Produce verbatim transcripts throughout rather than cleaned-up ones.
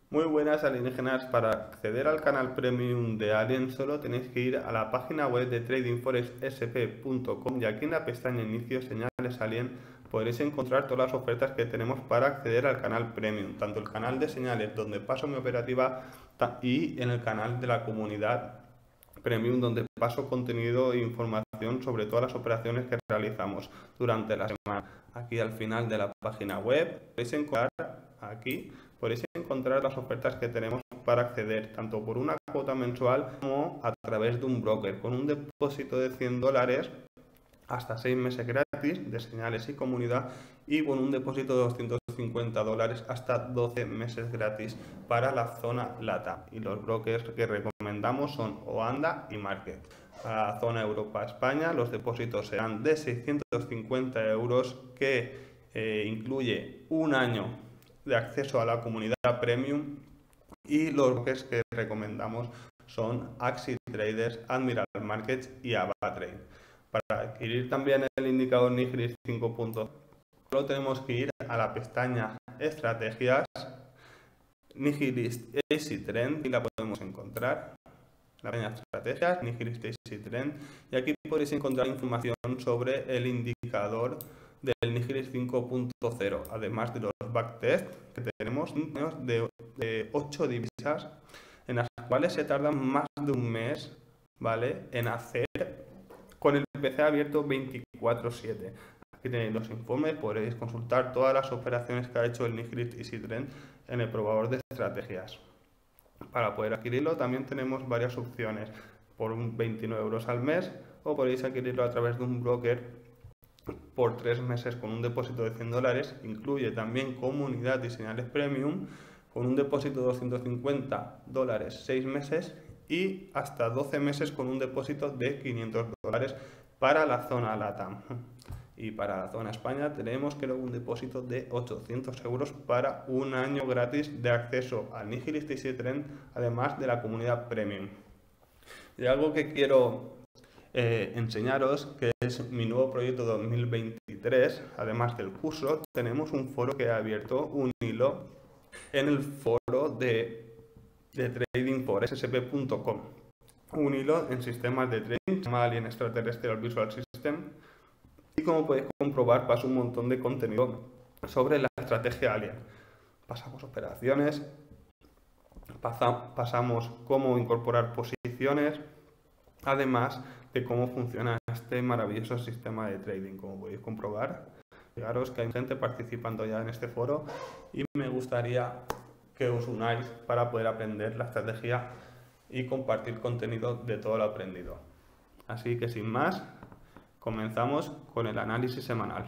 Muy buenas alienígenas, para acceder al canal premium de Alien solo tenéis que ir a la página web de trading forex s p punto com y aquí en la pestaña inicio señales Alien podréis encontrar todas las ofertas que tenemos para acceder al canal premium, tanto el canal de señales donde paso mi operativa y en el canal de la comunidad premium donde paso contenido e información sobre todas las operaciones que realizamos durante la semana. Aquí al final de la página web podéis encontrar aquí podéis encontrar las ofertas que tenemos para acceder tanto por una cuota mensual como a través de un broker con un depósito de cien dólares hasta seis meses gratis de señales y comunidad y con un depósito de doscientos cincuenta dólares hasta doce meses gratis para la zona LATAM. Y los brokers que recomendamos son Oanda y Market. Para la zona Europa-España los depósitos serán de seiscientos cincuenta euros que eh, incluye un año de acceso a la comunidad premium y los brokers que recomendamos son Axi Traders, Admiral Markets y AvaTrade. Para adquirir también el indicador Nigris cinco punto cero solo tenemos que ir a la pestaña Estrategias, Nigris Easy Trend y la podemos encontrar. La pestaña Estrategias, Nigris Easy Trend y aquí podéis encontrar información sobre el indicador del Nigris cinco punto cero, además de los backtest que tenemos de, de ocho divisas en las cuales se tardan más de un mes, ¿vale?, en hacer con el P C abierto veinticuatro siete. Aquí tenéis los informes, podréis consultar todas las operaciones que ha hecho el Nigris Easy Trend en el probador de estrategias. Para poder adquirirlo también tenemos varias opciones, por veintinueve euros al mes o podéis adquirirlo a través de un broker por tres meses con un depósito de cien dólares, incluye también comunidad y señales premium con un depósito de doscientos cincuenta dólares seis meses y hasta doce meses con un depósito de quinientos dólares para la zona LATAM. Y para la zona España tenemos creo un depósito de ochocientos euros para un año gratis de acceso al Nigris Easy Trend, además de la comunidad premium. Y algo que quiero eh, enseñaros, que es mi nuevo proyecto dos mil veintitrés, además del curso, tenemos un foro que ha abierto un hilo en el foro de, de trading forex s p punto com. Un hilo en sistemas de trading, se llama Alien Extraterrestrial Visual System, y como podéis comprobar paso un montón de contenido sobre la estrategia Alien. Pasamos operaciones, pasa, pasamos cómo incorporar posiciones, además de cómo funciona este maravilloso sistema de trading. Como podéis comprobar, fijaros que hay gente participando ya en este foro y me gustaría que os unáis para poder aprender la estrategia y compartir contenido de todo lo aprendido. Así que sin más, comenzamos con el análisis semanal.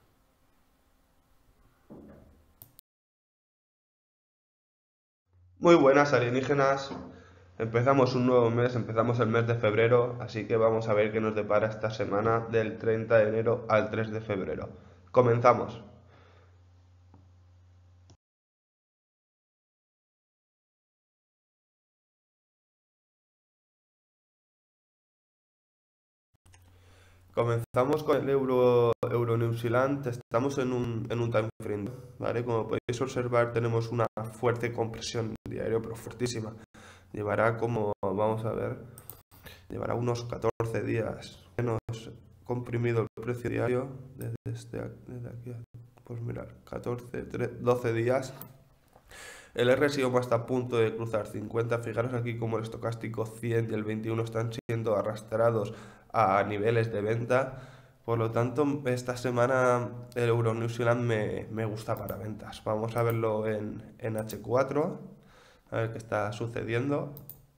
Muy buenas alienígenas, empezamos un nuevo mes, empezamos el mes de febrero, así que vamos a ver qué nos depara esta semana del treinta de enero al tres de febrero. Comenzamos. Comenzamos con el euro, euro New Zealand, estamos en un, en un time frame, ¿vale? Como podéis observar tenemos una fuerte compresión diaria, pero fuertísima. Llevará como, vamos a ver, llevará unos catorce días menos comprimido el precio diario desde, este, desde aquí, pues mirar, catorce, trece, doce días. El R S I está a punto de cruzar cincuenta, fijaros aquí como el estocástico cien y el veintiuno están siendo arrastrados a niveles de venta. Por lo tanto, esta semana el euro New Zealand me, me gusta para ventas. Vamos a verlo en, en H cuatro, a ver qué está sucediendo.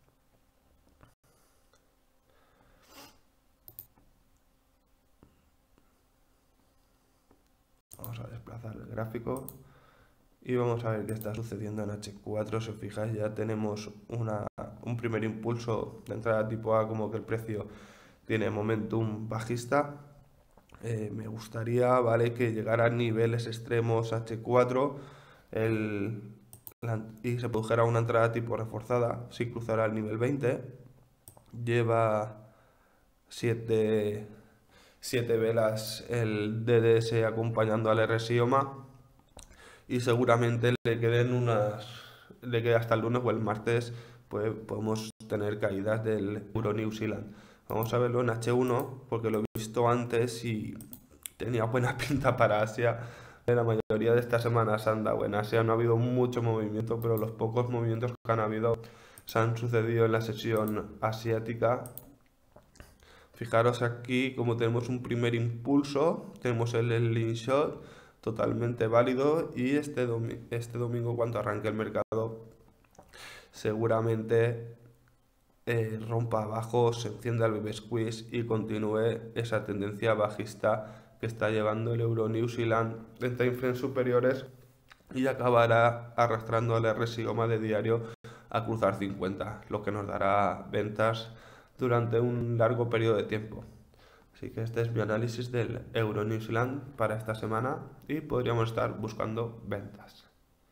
Vamos a desplazar el gráfico y vamos a ver qué está sucediendo en H cuatro. Si os fijáis, ya tenemos una, un primer impulso de entrada tipo A, como que el precio tiene momentum bajista. Eh, me gustaría, ¿vale?, que llegara a niveles extremos H cuatro el, la, y se produjera una entrada tipo reforzada si cruzara el nivel veinte. Lleva siete velas el D D S acompañando al R S I O M A y seguramente le queden unas, de que hasta el lunes o el martes pues, podemos tener caídas del euro New Zealand. Vamos a verlo en H uno porque lo he visto antes y tenía buena pinta para Asia. La mayoría de estas semanas han dado en Asia, no ha habido mucho movimiento, pero los pocos movimientos que han habido se han sucedido en la sesión asiática. Fijaros aquí como tenemos un primer impulso, tenemos el, el lean shot totalmente válido y este, domi este domingo cuando arranque el mercado seguramente eh, rompa abajo, se encienda el baby squeeze y continúe esa tendencia bajista que está llevando el euro New Zealand en time frames superiores y acabará arrastrando al R S I de diario a cruzar cincuenta, lo que nos dará ventas durante un largo periodo de tiempo. Así que este es mi análisis del euro New Zealand para esta semana y podríamos estar buscando ventas.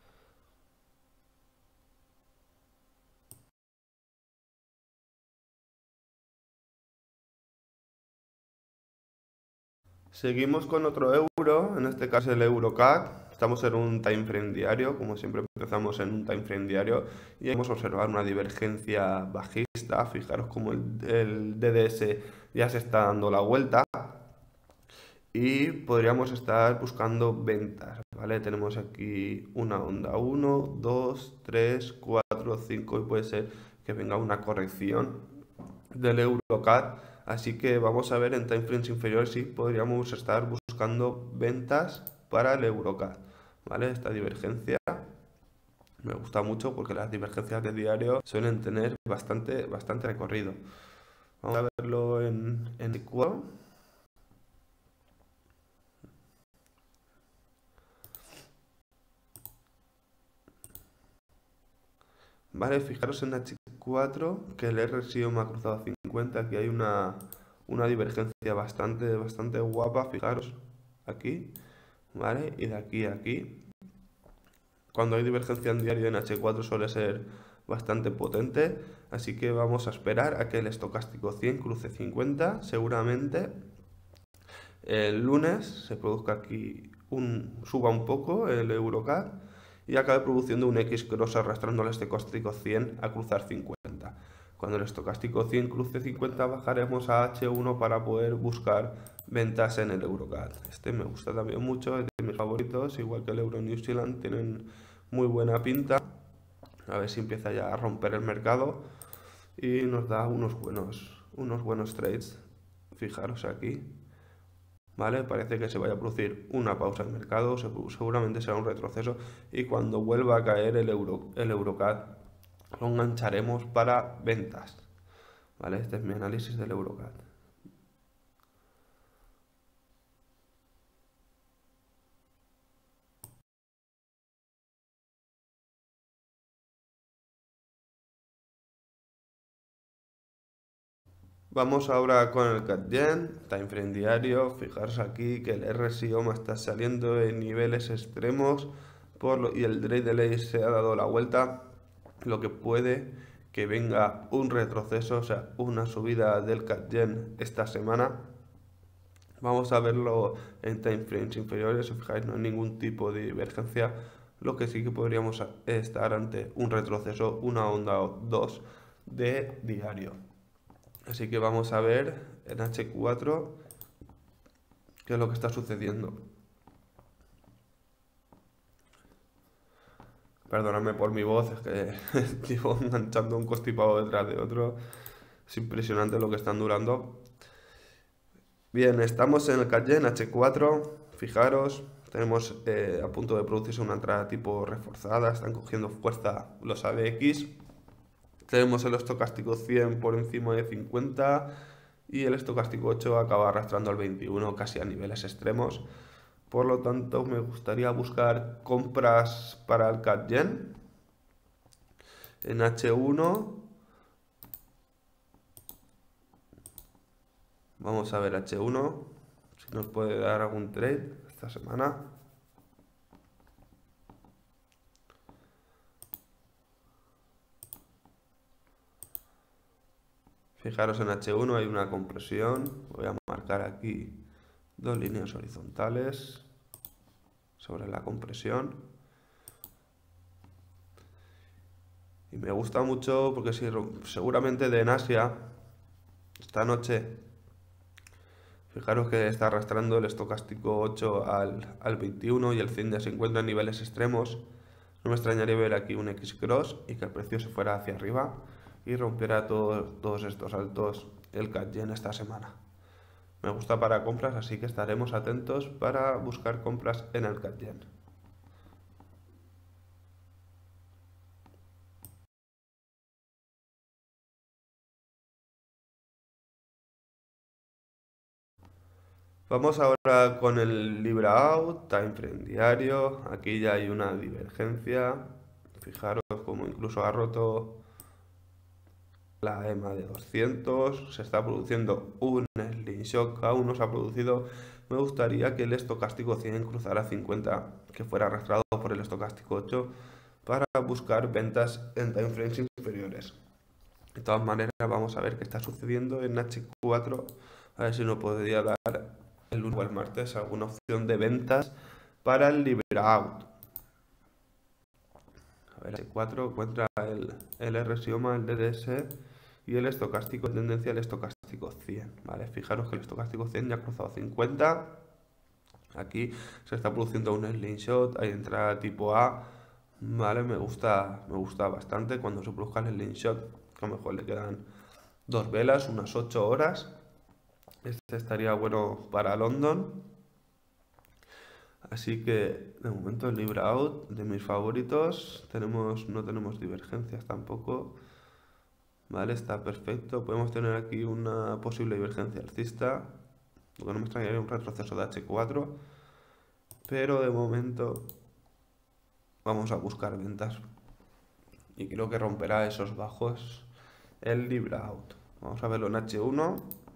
Seguimos con otro euro, en este caso el euro C A D. Estamos en un time frame diario, como siempre empezamos en un time frame diario y vamos a observar una divergencia bajista. Fijaros como el, el D D S ya se está dando la vuelta y podríamos estar buscando ventas, ¿vale? Tenemos aquí una onda uno, dos, tres, cuatro, cinco y puede ser que venga una corrección del euro C A D. Así que vamos a ver en time frames inferiores si podríamos estar buscando ventas para el euro C A D, ¿vale? Esta divergencia me gusta mucho porque las divergencias de diario suelen tener bastante, bastante recorrido. Vamos a verlo en, en el cuadro. Vale, fijaros en H cuatro que el R S I me ha cruzado a cincuenta, aquí hay una, una divergencia bastante, bastante guapa, fijaros aquí, ¿vale? Y de aquí a aquí. Cuando hay divergencia en diario en H cuatro suele ser bastante potente, así que vamos a esperar a que el estocástico cien cruce cincuenta, seguramente el lunes se produzca aquí un suba un poco el euro C A D y acabe produciendo un X cross arrastrando al estocástico cien a cruzar cincuenta. Cuando el estocástico cien cruce cincuenta bajaremos a H uno para poder buscar ventas en el euro C A D. Este me gusta también mucho, es de mis favoritos, igual que el euro New Zealand, tienen muy buena pinta. A ver si empieza ya a romper el mercado y nos da unos buenos, unos buenos trades. Fijaros aquí. ¿Vale? Parece que se vaya a producir una pausa en mercado, seguramente será un retroceso y cuando vuelva a caer el euro, el euro C A D lo engancharemos para ventas. ¿Vale? Este es mi análisis del euro C A D. Vamos ahora con el C A D Yen, time frame diario. Fijaros aquí que el R S I me está saliendo en niveles extremos por lo, y el trade delay se ha dado la vuelta, lo que puede que venga un retroceso, o sea, una subida del C A D Yen esta semana. Vamos a verlo en time frames inferiores, si fijáis no hay ningún tipo de divergencia, lo que sí que podríamos estar ante un retroceso, una onda dos de diario. Así que vamos a ver en H cuatro qué es lo que está sucediendo. Perdóname por mi voz, es que llevo enganchando un constipado detrás de otro. Es impresionante lo que están durando. Bien, estamos en el C A D Yen H cuatro. Fijaros, tenemos eh, a punto de producirse una entrada tipo reforzada. Están cogiendo fuerza los A B X. Tenemos el estocástico cien por encima de cincuenta y el estocástico ocho acaba arrastrando al veintiuno casi a niveles extremos. Por lo tanto, me gustaría buscar compras para el C A D Yen en H uno. Vamos a ver H uno, si nos puede dar algún trade esta semana. Fijaros en H uno hay una compresión, voy a marcar aquí dos líneas horizontales sobre la compresión me gusta mucho porque si, seguramente de en Asia, esta noche, fijaros que está arrastrando el estocástico ocho al, al veintiuno y el cien ya se encuentra en niveles extremos. No me extrañaría ver aquí un X-Cross y que el precio se fuera hacia arriba y rompiera todo, todos estos altos el C A D Yen esta semana. Me gusta para compras, así que estaremos atentos para buscar compras en el C A D Yen. Vamos ahora con el Libra Out, Time Frame diario. Aquí ya hay una divergencia. Fijaros como incluso ha roto la E M A de doscientos. Se está produciendo un slingshot, aún no se ha producido. Me gustaría que el estocástico cien cruzara cincuenta, que fuera arrastrado por el estocástico ocho para buscar ventas en timeframes inferiores. De todas maneras, vamos a ver qué está sucediendo en H cuatro. A ver si nos podría dar el lunes o el martes alguna opción de ventas para el Libra Out. A ver, H cuatro encuentra el, el R S I O M A, el D D S y el estocástico en tendencia al estocástico cien. Vale, fijaros que el estocástico cien ya ha cruzado cincuenta. Aquí se está produciendo un slingshot, hay entrada tipo A. Vale, me gusta, me gusta bastante cuando se produzca el slingshot. A lo mejor le quedan dos velas, unas ocho horas. Este estaría bueno para London. Así que de momento el Libra Out de mis favoritos. Tenemos, no tenemos divergencias tampoco. Vale, está perfecto. Podemos tener aquí una posible divergencia alcista. Lo que no me extrañaría un retroceso de H cuatro. Pero de momento vamos a buscar ventas. Y creo que romperá esos bajos el Libra Out. Vamos a verlo en H uno.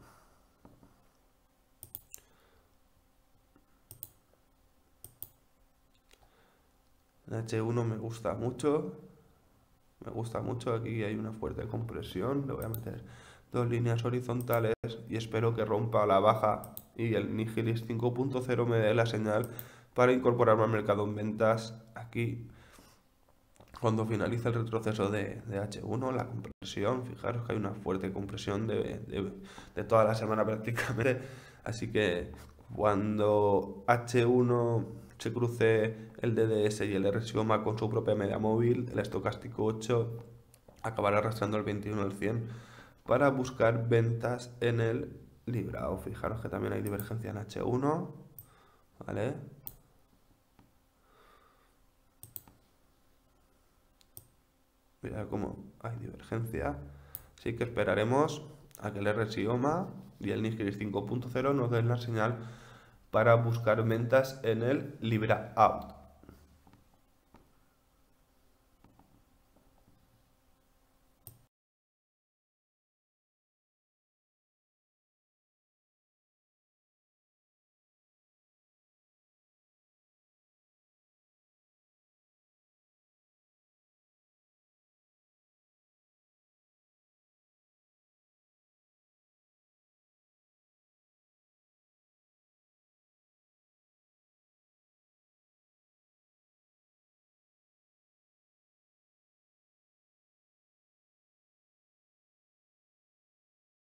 En H uno me gusta mucho. Me gusta mucho. Aquí hay una fuerte compresión. Le voy a meter dos líneas horizontales y espero que rompa la baja y el Nigilis cinco punto cero me dé la señal para incorporarme al mercado en ventas aquí. Cuando finaliza el retroceso de, de H uno, la compresión, fijaros que hay una fuerte compresión de, de, de toda la semana prácticamente. Así que cuando H uno se cruce el D D S y el R S I O M A con su propia media móvil, el estocástico ocho acabará arrastrando el veintiuno al cien para buscar ventas en el Libra. O fijaros que también hay divergencia en H uno, ¿vale? Mirad cómo hay divergencia. Así que esperaremos a que el R S I O M A y el Nigilis cinco punto cero nos den la señal para buscar ventas en el Libra Out.